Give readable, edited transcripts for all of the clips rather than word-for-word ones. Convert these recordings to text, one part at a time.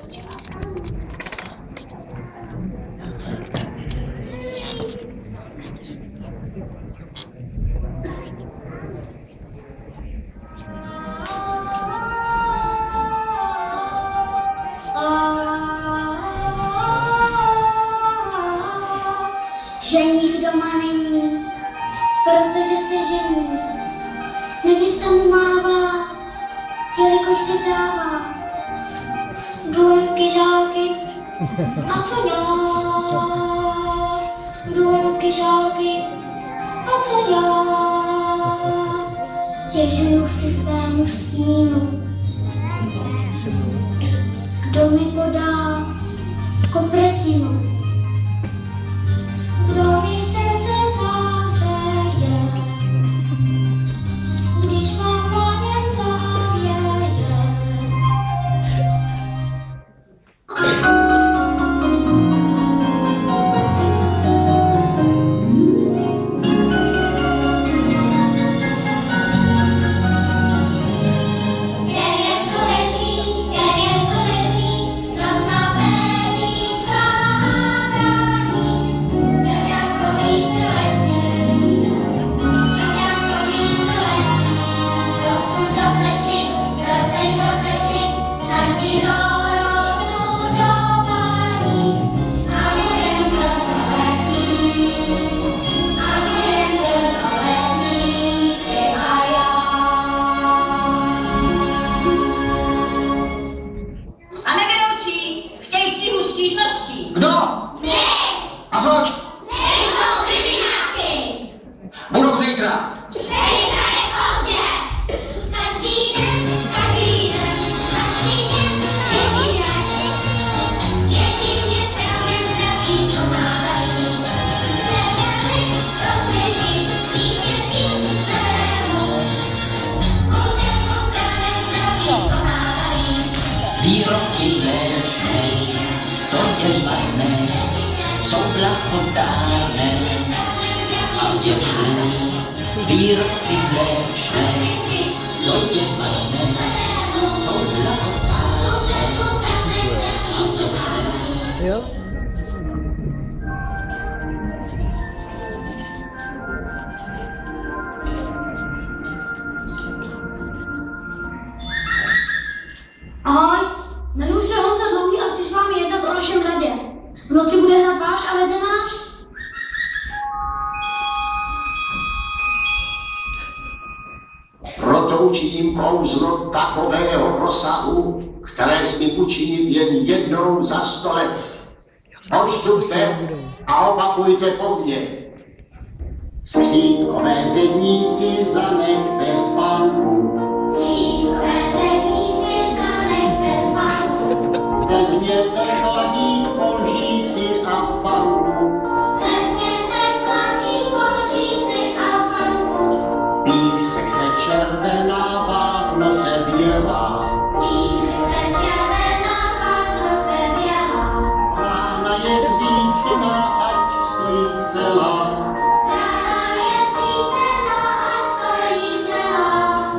Ženích doma není, protože se žení. Nevěsta mu mává, jelikož se dává. Důmky, žálky, a co já? Důmky, žálky, a co já? Stěžuju si svému stínu. Kdo mi podá kopretinu? Kdo mi srdce zahřeje, když má pláněn zavěje? Výroky léčné, to je marné, jsou blahodárné a věčné. Výroky léčné, to je marné, jsou blahodárné a věčné. Jo? Ahoj, jmenuji se Honza Dlouhý a chci s vámi jednat o našem hradě. V noci bude hrát váš a ve dne náš. Proto učiním kouzlo takového rozsahu, které smí učinit jen jednou za 100 let. Odstupte a opakujte po mně. Skřínkové zedníci zanechte spánku. Skřínkové zedníci zanechte spánku. Vezměte kladívko, lžíci a fanku. Vezměte kladívko, lžíci a fanku. Písek se červená, vápno se bělá. Písek se červená, vápno se bělá. Rána je zřícená, ať stojí celá. Rána je zřícená, ať stojí celá.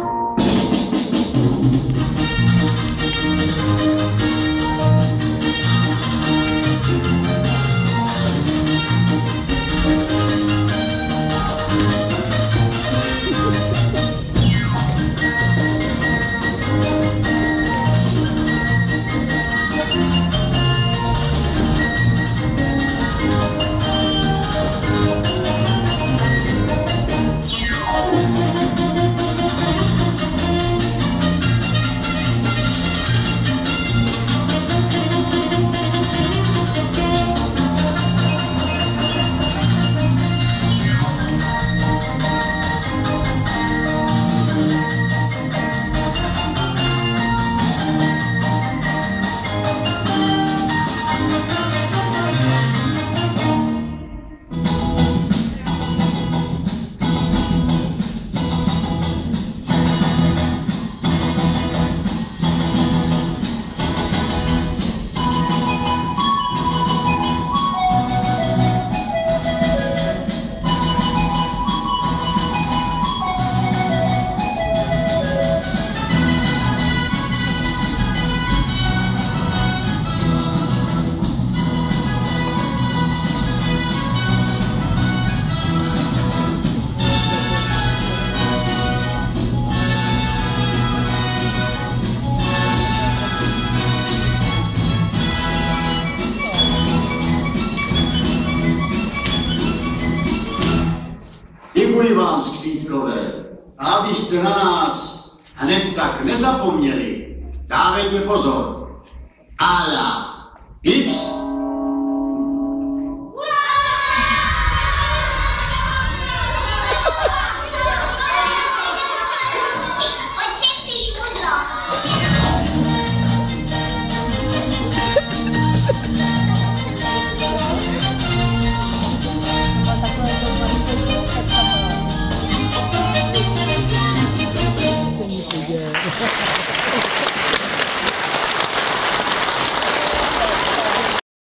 vám, skřítkové, a abyste na nás hned tak nezapomněli, dávejte pozor. Ala, Ips,